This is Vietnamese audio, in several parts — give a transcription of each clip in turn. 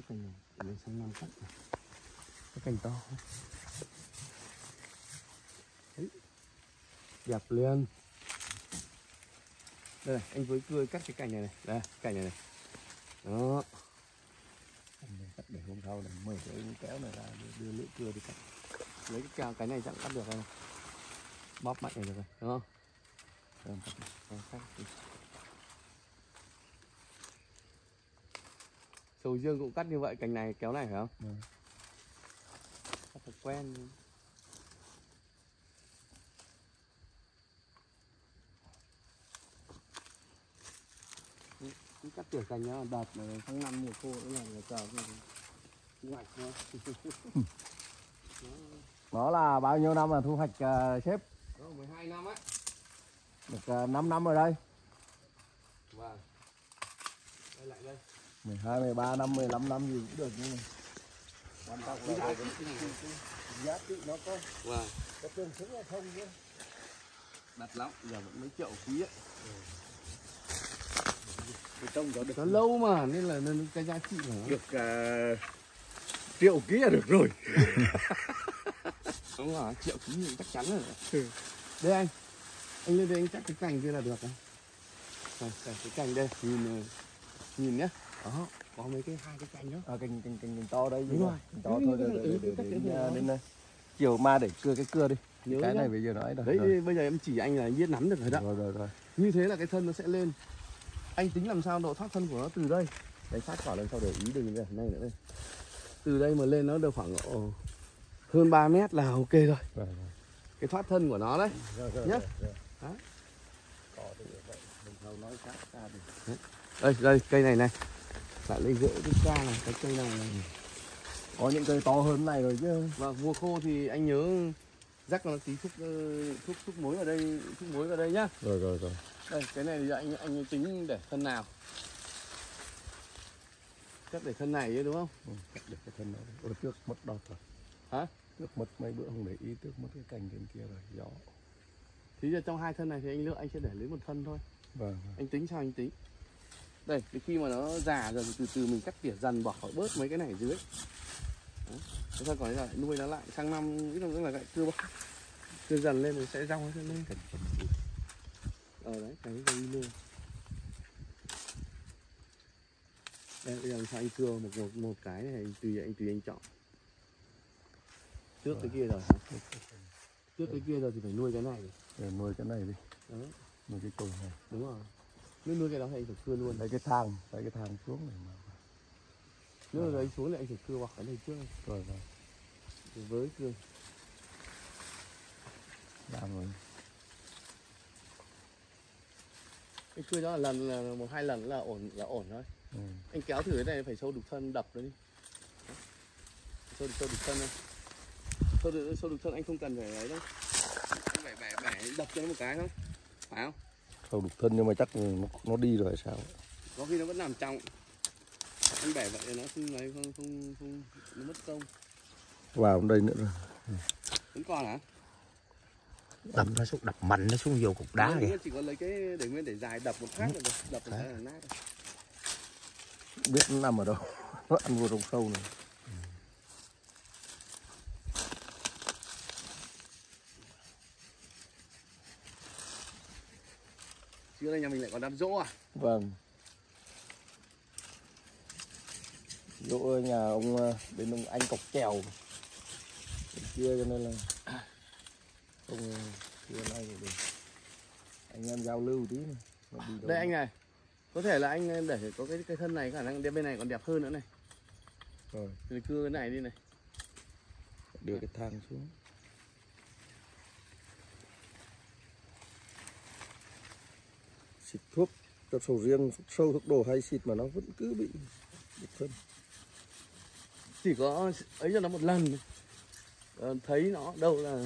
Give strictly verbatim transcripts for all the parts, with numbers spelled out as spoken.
cành này, lấy sang năm cắt này. Cái cành to. Đấy. Đẹp liền. Đây, anh với cưa cắt cái cành này này. Đây, cành này này. Đó. Cành này cắt để hôm sau này mở cái kéo này ra đưa, đưa lưỡi cưa đi cắt. Lấy cái kéo cái này chẳng cắt được đâu. Bóp mạnh này được rồi, đúng không? Rồi, cắt này. Rồi, cắt đi. Sầu riêng cũng cắt như vậy, cành này kéo này phải không? Ừ. Cắt thật quen. Cứ cắt tỉa cành nhá, đợt này tháng năm mùa khô nữa là chờ cái thu hoạch thôi. Đó là bao nhiêu năm là thu hoạch uh, sếp? Đó, mười hai năm á. Được uh, năm năm rồi đây. Vâng. Đây lại đây. mười hai, mười ba năm, mười lăm năm gì cũng được nhưng mà quan trọng là cái giá trị nó có. Vâng. Có tương xứng hay không chứ. Đắt lắm, giờ vẫn mấy triệu quý ấy. Ừ. Trông nó được nó lâu mà nên là nên cái giá trị của nó được uh, triệu ký là được rồi. Đúng rồi, triệu ký thì chắc chắn rồi. Ừ. Đây anh, anh lên đây anh chắc cái cành kia là được này. Này, cái cành đây, nhìn nhìn nhá. Đó, có mấy cái hai cái cành đó. À, cành cành cành to đây. Đúng rồi. Cành to thôi để đến chiều ma để cưa cái cưa đi. Nhớ cái nhá. Này bây giờ nói rồi. Đấy rồi. Bây giờ em chỉ anh là biết nắm được rồi đó. Rồi rồi rồi. Như thế là cái thân nó sẽ lên. Anh tính làm sao độ thoát thân của nó từ đây. Đấy, sát khỏi lần sau để ý đừng này này nữa đây. Từ đây mà lên nó được khoảng oh, hơn ba mét là ok rồi. Rồi, rồi. Cái thoát thân của nó đấy. Rồi, rồi, nhá. Rồi, rồi. Đó. Mình nói sát ra đi. Đây, đây, cây này này. Lại lấy rễ cái ca này, cái cây này này. Có những cây to hơn này rồi chứ. Vâng, mùa khô thì anh nhớ rắc nó tí thuốc thuốc thuốc muối vào đây, thuốc muối vào đây nhá. Rồi rồi rồi. Đây, cái này thì anh anh tính để thân nào? Chắc để thân này ấy, đúng không? Ừ, để cái thân này. Ôi, trước mất đọt rồi. Hả? Trước mất mấy bữa không để ý, trước mất cái cành trên kia rồi, gió. Thì giờ trong hai thân này thì anh lựa anh sẽ để lấy một thân thôi. Vâng, vâng. Anh tính sao anh tính? Đây, thì khi mà nó già rồi thì từ từ mình cắt tỉa dần bỏ khỏi bớt mấy cái này ở dưới. Đấy. Thế thôi còn lại nuôi nó lại sang năm ít nữa là lại cưa bóc. Cưa dần lên rồi sẽ rong nó lên. Ờ đấy, cái cái nuôi. Đây bây giờ sao anh cưa một một một cái này anh tùy anh tùy anh chọn. Trước cái kia rồi hả? Trước cái kia rồi thì phải nuôi cái này. Để nuôi cái này đi. Đó. Nuôi cái cồn này. Đúng rồi. Nếu nuôi cái đó thì anh phải cưa luôn. Lấy cái thang, lấy cái thang xuống này mà. Nếu mà anh xuống thì anh phải cưa hoặc cái này trước. Rồi rồi. Với cưa. Làm rồi. Anh cưa đó là lần là một hai lần là ổn là ổn thôi. Ừ. Anh kéo thử cái này phải sâu đục thân đập nó đi. Sâu đục sâu đục thân này. Sâu đục sâu đục thân anh không cần phải ấy đâu. Anh phải bẻ bẻ đập cho nó một cái không? Phải không? Sâu đục thân nhưng mà chắc nó, nó đi rồi sao? Có khi nó vẫn nằm trong. Anh bẻ vậy nó không lấy không không không nó mất công. Vào đây nữa rồi. Ừ. Vẫn còn hả? Đập nó xuống, đập mạnh nó xuống vô cục đá kìa. Chỉ có lấy cái để nguyên để dài đập một phát là được, đập một cái là nát rồi. Biết nó nằm ở đâu. Nó ăn vô trong sâu này. Ừ. Chứ đây nhà mình lại còn đám dỗ à? Vâng. Dỗ nhà ông bên ông anh cọc kèo bên kia cho nên là ông kia này để anh em giao lưu tí này. Đây anh này, có thể là anh để có cái cái thân này khả năng bên này còn đẹp hơn nữa này. Rồi. Thì cưa cái này đi này. Đưa cái thang xuống. Xịt thuốc cho sầu riêng, thuốc sâu, thuốc đồ hay xịt mà nó vẫn cứ bị bị thân. Chỉ có ấy cho nó một lần thấy nó đâu là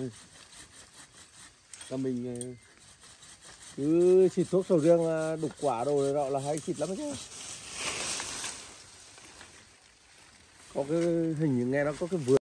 là mình cứ xịt thuốc sầu riêng đục quả đồ đó là hay xịt lắm chứ. Có cái hình như nghe nó có cái vườn